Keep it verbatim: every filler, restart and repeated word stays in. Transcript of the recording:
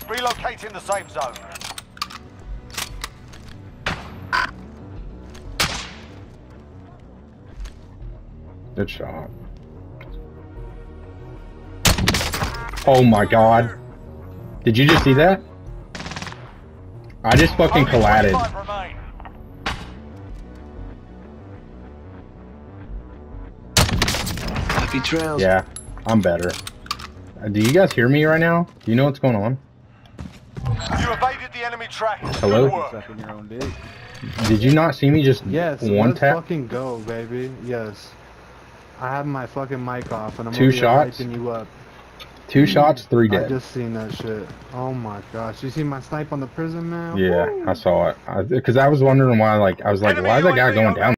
Relocating the safe zone. Good shot. Oh my god. Did you just see that? I just fucking collided. Happy trails. Yeah, I'm better. Uh, do you guys hear me right now? Do you know what's going on? You evaded the enemy track. Hello? Good work. Sucking your own dick. Did you not see me just Yes, one let's tap? fucking go, baby. Yes. I have my fucking mic off and I'm Two over here shots? hyping you up. Two shots, three I dead. just seen that shit. Oh my gosh. You see my snipe on the prison, man? Yeah, Woo! I saw it. Because I, I was wondering why, like, I was like, Enemy why is that guy U A V going down?